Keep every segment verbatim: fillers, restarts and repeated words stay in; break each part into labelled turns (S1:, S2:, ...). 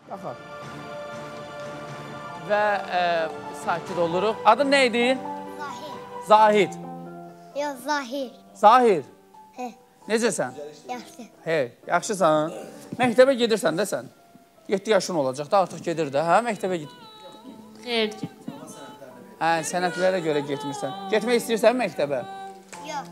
S1: Baxar. Və e, sakit oluruq. Adın nə idi?
S2: Zahir.
S1: Zahid.
S2: Yox, Zahir.
S1: Zahir.
S2: Hə.
S1: Necəsən?
S2: Yaxşı.
S1: Hey, yaxşısan. Məktəbə gedirsən də sən. yeddi yaşın olacaq da artıq gedir də. Hə, məktəbə ged.
S3: Xeyr, get.
S1: Hə, sənətlərə görə getmirsən. Getmək istəyirsən məktəbə?
S2: Yox.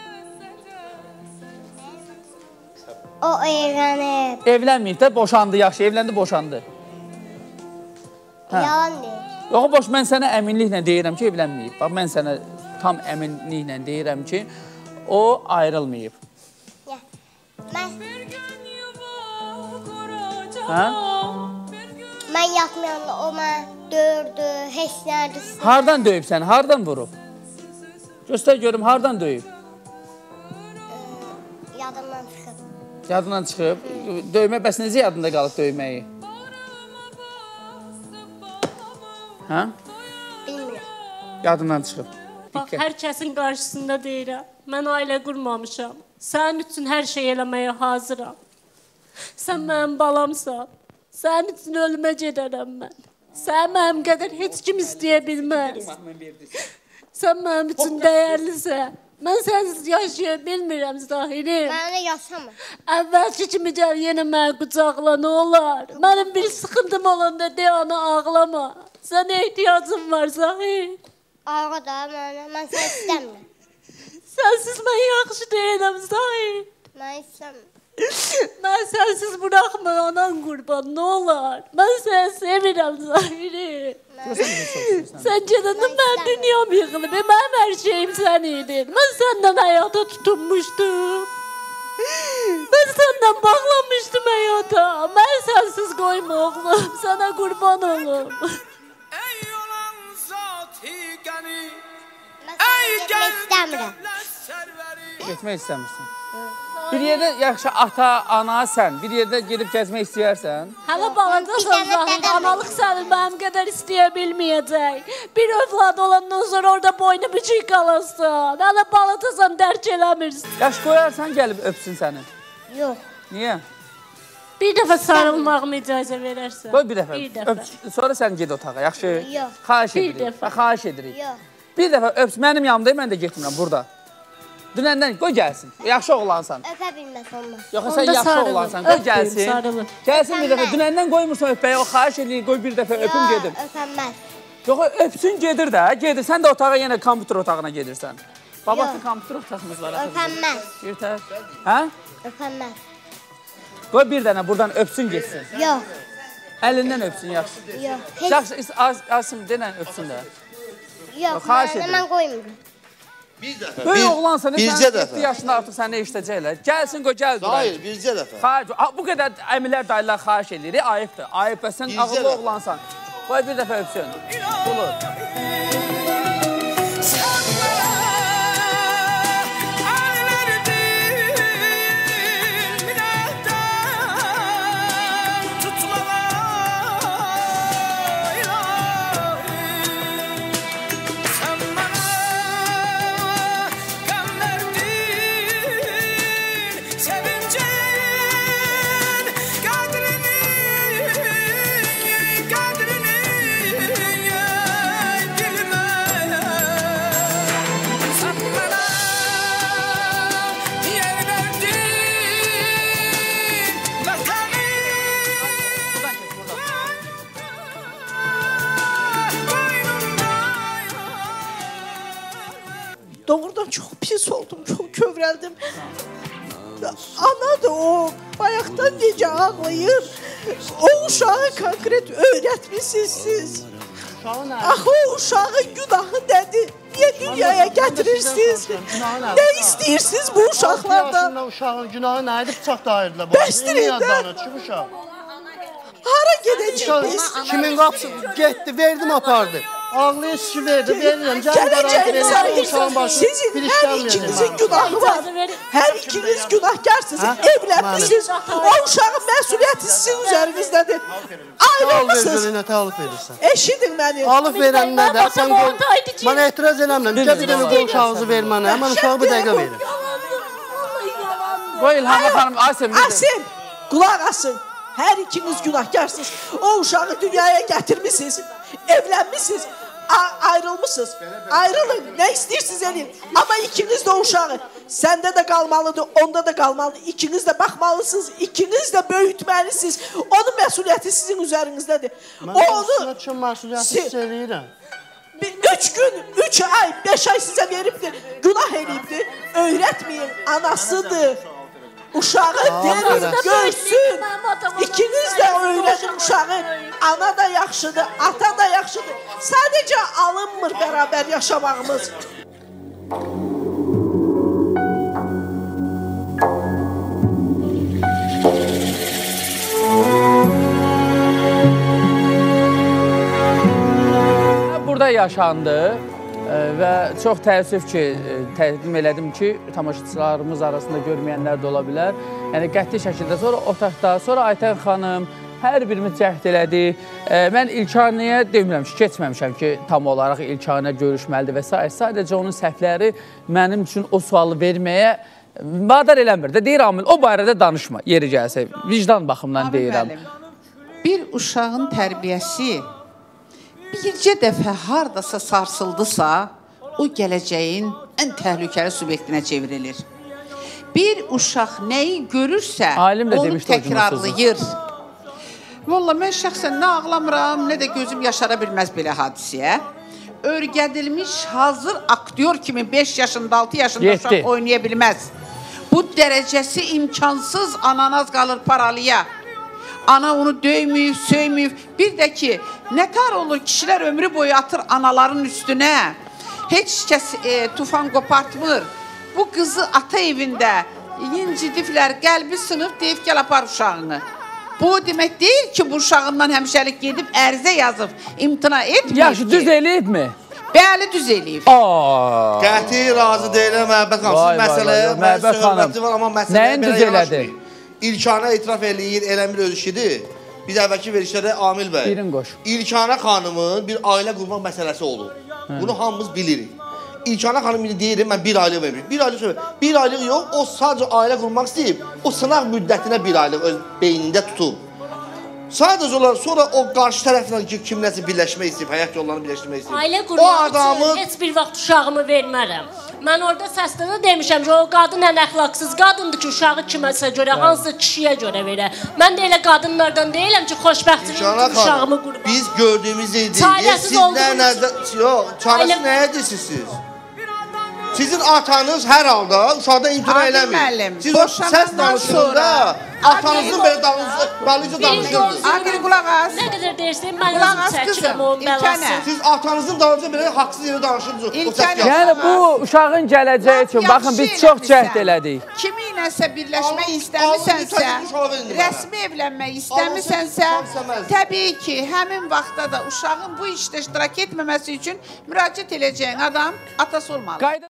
S2: O evlənib.
S1: Evlənməyib də, boşandı, yaxşı. Evləndi, boşandı. Hə.
S2: Yalan deyir.
S1: Yox, boş, mən sənə əminliklə deyirəm ki, evlənməyib. Bax, mən sənə tam əminliklə deyirəm ki, o ayrılmayıb.
S2: Ya, mən...
S1: Hə?
S2: Mən yatmayanda o mən döyürdü, heç nədir.
S1: Hardan döyüb səni? Hardan vurub? Göstər görüm, hardan döyüb?
S2: Yadımdan çıxıb.
S1: Yadından çıxıb. Döymə, bəs necə yadında qalıb döyməyi? Hə?
S2: Bilmirəm.
S1: Yadından çıxıb.
S3: Bax, hər kəsin qarşısında deyirəm. Mən ailə qurmamışam. Sənin üçün hər şey eləməyə hazıram. Sən mənim balamsan. Sənin üçün ölümə gedərəm mən. Sən mənim qədər heç kim istəyə bilməz. Sən mənim üçün dəyərlisən. Mən sənsiz yaşaya bilmirəm Zahirim.
S2: Mənə yaşamır.
S3: Əvvəlki kimi gəl yenə mənə qucaqla, nə olar? Mənim bir sıxıntım olanda de ona ağlama. Sənə ehtiyacım var Zahir.
S2: Ağa da mənə, mən səni istəmirəm.
S3: Sənsiz mən yaxşı deyiləm Zahir.
S2: Mən istəmirəm.
S3: Mən sənsiz buraxma anan qurban, nə olar? Mən səni sevirəm Zahiri. Sən gedəndə mən dünyam yıxılıb, mənim hər şeyim sən idin. Mən səndən həyata tutunmuşdum. Mən səndən bağlanmışdım həyata. Mən sənsiz qoyma oğlum, sənə qurban olum.
S2: Mən səni getmək istəmirəm.
S1: Getmək istəmirsən. Bir yerdə yaxşı ata, ana sən, bir yerdə gedib gəzmək istəyərsən.
S3: Hələ balacasan Zahir, analıq səni mənim qədər istəyə bilməyəcək. Bir övlad olandan sonra orada boynu bükük qalasın. Hələ balacasan, dərk eləmirsən.
S1: Yaş qoyarsan, gəlib öpsün səni.
S2: Yox.
S1: Niyə?
S3: Bir dəfə sarılmağımı icazə verərsən.
S1: Qoy bir dəfə.
S3: Bir dəfə.
S1: Öp, sonra sən ged otağa, yaxşı?
S2: Yox.
S1: Xahiş
S3: Bir
S1: edirik.
S3: dəfə.
S1: Xahiş edirik.
S2: Yox.
S1: Bir dəfə öps, mənim yanımdayım, mən də getmirəm burada. Dünəndən qoy gəlsin. Yaxşı oğlansan.
S2: Öpə bilməz olmaz.
S1: Yox, sən yaxşı oğlansan. Qoy gəlsin.
S3: Sarılın.
S1: Gəlsin bir dəfə. Dünəndən qoymursan öpməyə, o xahiş edirik, qoy bir dəfə öpüm gedim.
S2: Yox, öpənməz.
S1: Yox, öpsün gedir də, gedir. Sən də otağa yenə kompüter otağına gedirsən. Babası kompüter otağımız var.
S2: Öpənməz.
S1: Bir tər. Hə?
S2: Öpənməz.
S1: Qoy bir dənə buradan öpsün getsin.
S2: Yox.
S1: Əlindən öpsün, yaxşı.
S2: Yox. Heç...
S1: Yaxşı, Asim, denən öpsün də.
S2: Yox,
S1: xahiş
S2: mən,
S1: edirəm.
S2: mən qoymuram.
S4: Bir dəfə.
S1: Böyük oğlansan,
S4: bircə
S1: sən
S4: dəfə.
S1: yeddi yaşında artıq səni eşitəcəklər. Gəlsin, qoy, gəl.
S4: Hayır, bircə dəfə.
S1: Xahiş, bu qədər əmilər, dayılar xahiş edirik, ayıbdır. Ayıb, bəs sən
S4: Bircə
S1: ağıllı
S4: dəfə.
S1: oğlansan. Qoy bir dəfə öpsün. Olur.
S5: Doğrudan çok pis oldum, çok kövrəldim. Ana da o bayaqdan necə ağlayır. O uşağı konkret öyrətmişsiniz siz. Axı o uşağın günahı nədir? Niyə dünyaya gətirirsiniz? Nə istəyirsiniz bu uşaqlardan?
S6: Uşağın günahı nə edib bıçaq da ayırdılar.
S5: Bəsdirin də.
S6: uşaq.
S5: Hara gedəcək biz?
S6: Kimin qapısı getdi, verdim apardı. Ağlayı şişi verdi, verirəm.
S5: Gələcəyiniz ayırsan, sizin hər ikinizin günahı var. Hər ikiniz günahkarsınız, evlənmişsiniz. O uşağın məsuliyyəti sizin üzərinizdədir. Ayrılmışsınız.
S6: Nətə alıb verirsən?
S5: Eşidin məni.
S6: Alıb verən nədə? Sən qoy. Mən etiraz eləmirəm. Gəl bir dənə qoy uşağınızı ver mənə. Mən uşağı bir dəqiqə verim.
S1: Qoy İlhamə xanım, Asim.
S5: Asim, qulaq asın. Hər ikiniz günahkarsınız. O uşağı dünyaya gətirmişsiniz, evlənmişsiniz, ayrılmışsınız. Ayrılın, nə istəyirsiniz eləyin. Amma ikiniz də o uşağı səndə də qalmalıdır, onda da qalmalıdır. İkiniz də baxmalısınız, ikiniz də böyütməlisiniz. Onun məsuliyyəti sizin üzərinizdədir.
S6: Mən onu üçün məsuliyyəti hiss eləyirəm.
S5: Üç gün, üç ay, beş ay sizə veribdir, günah eləyibdir. Öyrətməyin, anasıdır. Uşağı verin, görsün. İkiniz də öyrədin uşağı. Ana da yaxşıdır, ata da yaxşıdır. Sadəcə alınmır bərabər yaşamağımız.
S1: Burada yaşandı və çox təəssüf ki, təqdim elədim ki, tamaşaçılarımız arasında görməyənlər də ola bilər. Yəni, qəti şəkildə sonra otaqda, sonra Aytən xanım hər birimiz cəhd elədi. Mən İlkanəyə demirəm ki, keçməmişəm ki, tam olaraq İlkanə görüşməlidir və s. Sadəcə onun səhvləri mənim üçün o sualı verməyə vadar eləmir də. Deyir, Amil, o barədə danışma, yeri gəlsə, vicdan baxımdan deyirəm.
S7: Bir uşağın tərbiyəsi bircə dəfə haradasa sarsıldısa, o gələcəyin ən təhlükəli subyektinə çevrilir. Bir uşaq nəyi görürsə, onu təkrarlayır. Valla, mən şəxsən nə ağlamıram, nə də gözüm yaşara bilməz belə hadisiyə. Örgədilmiş, hazır aktyor kimi beş yaşında, altı yaşında uşaq oynaya bilməz. Bu dərəcəsi imkansız ananaz qalır paralıya. Ana onu döyməyib, söyməyib. Bir də ki, nətər olur, kişilər ömrü boyu atır anaların üstünə. Heç kəs e, tufan qopartmır. Bu qızı ata evində incidiblər, qəlbi sınıb, deyib gəl apar uşağını. Bu demək deyil ki, bu uşağından həmişəlik gedib ərizə yazıb, imtina etməyib
S1: Yaxşı,
S7: ki.
S1: düz eləyib mi?
S7: Bəli, düz eləyib.
S4: Qəti razı deyiləm, Məhəbbət xanım. Siz məsələyə,
S1: Məhəbbət xanım, nəyin düz elədi?
S4: İlkanə etiraf eləyir, eləmir öz işidir. Biz əvvəlki verişlərdə Amil bəy.
S1: Birin qoş.
S4: İlkanə xanımın bir ailə qurmaq məsələsi olur. Bunu hamımız bilirik. İlkanə xanım deyirim, mən bir aylıq vermişim. Bir aylıq söyləyir. Bir aylıq yox, o sadəcə ailə qurmaq istəyib. O sınaq müddətinə bir aylıq öz beynində tutub. Sadəcə olaraq sonra o qarşı tərəflə ki, kim nəsə birləşmək istəyib, həyat yollarını birləşdirmək istəyib.
S3: Ailə qurmaq üçün heç bir vaxt uşağımı vermərəm. Mən orada səsləndə demişəm ki, o qadın ən əxlaqsız qadındır ki, uşağı kiməsə görə, hansı kişiyə görə verə. Mən də elə qadınlardan deyiləm ki, xoşbəxtçiliyin uşağımı qurmaq.
S4: Biz gördüyümüz deyil.
S3: Çarəsiz olduğunuz
S4: üçün. Yox, çarəsiz nəyə deyirsiniz siz? Sizin atanız hər halda uşaqda imtina eləmir. Siz o səs danışığında atanızın belə dalınca danışırdınız.
S7: Agri qulaq az.
S3: Nə qədər deyirsin, mən özüm çəkirəm onun bəlası.
S4: Siz atanızın dalınca belə haqsız yerə danışırdınız.
S1: Yəni, bu uşağın gələcəyi üçün, baxın, biz çox cəhd elədik.
S7: Kimi iləsə birləşmək istəmisənsə, rəsmi evlənmək istəmisənsə, təbii ki, həmin vaxtda da uşağın bu işdə iştirak etməməsi üçün müraciət edəcəyin adam atası olmalı.